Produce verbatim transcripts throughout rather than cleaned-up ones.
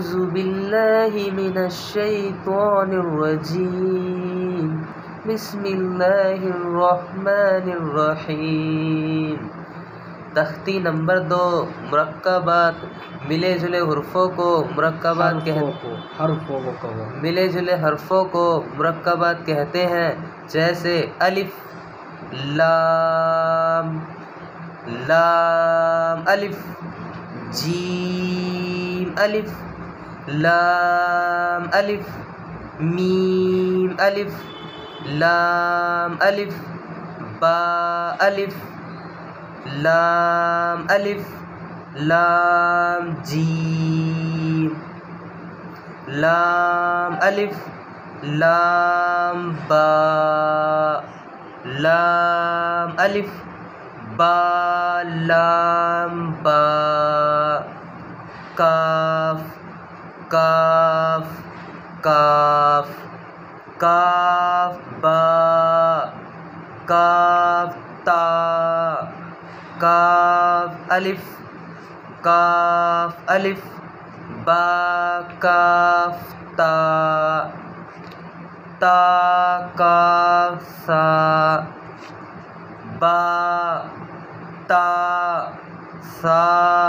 أعوذ بالله من الشيطان الرجيم بسم الله الرحمن الرحیم۔ تختی نمبر دو، مرکبات ملے جلے حرفوں کو مرکبات کہتے حرفوں کو کہو ملے جلے حرفوں کو مرکبات کہتے ہیں، جیسے الف، لام لام الف، جیم الف، لام الف، میم الف، لام الف، با الف، لام الف، لام جیم، لام الف، لام با، لام الف، با لام با، کاف کاف کاف کاف با، کاف تا، کاف الف، کاف الف، با کاف تا، تا کاف سا، با تا سا،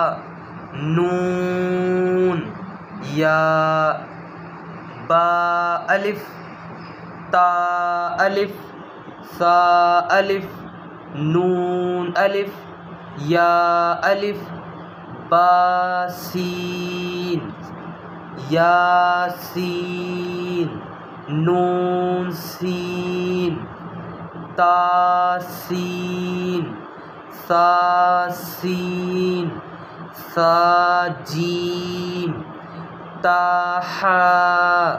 نون یا، با الف، تا الف، سا الف، نون الف، یا الف، با سین، یا سین، نون سین، تا سین، سا سین، سا جیم، تا حا،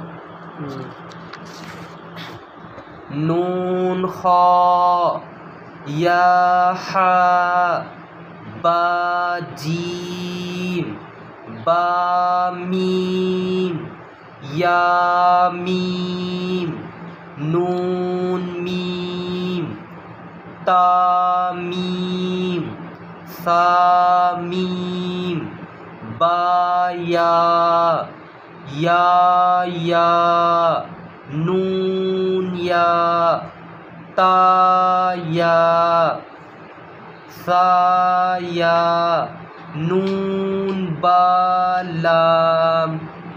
نون خا، یا حا، با جیم، با میم، یا میم، نون میم، تا میم، سا میم، با یا، یا یا، نون یا، تا یا، سا یا، نون با لام،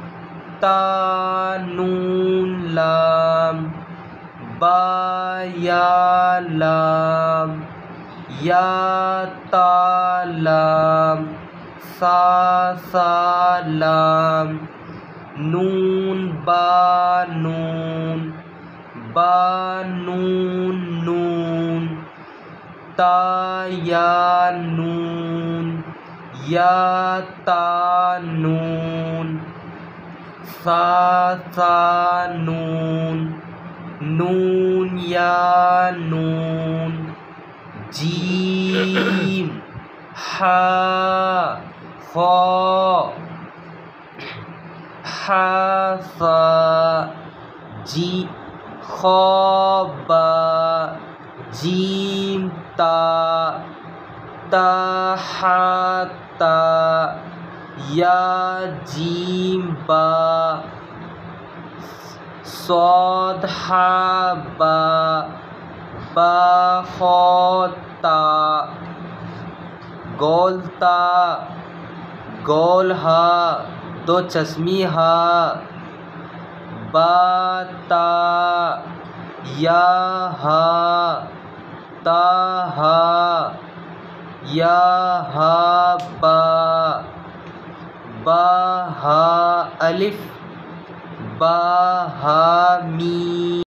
تا نون لام، با یا لام، یا تا لام، سا سا لام، نون با نون، با نون نون، تا یا نون، یا تا نون، سا سا نون، نون یا نون، جیم حا خا، حا صا، جی خا با، جیم تا، تا حا تا، یا جیم با، صاد حا با، با خا تا، گول تا، گول ہا، دو چشمی ہا، با تا، یا ہا، تا ہا، یا ہا با، با ہا الف، با ہا میم۔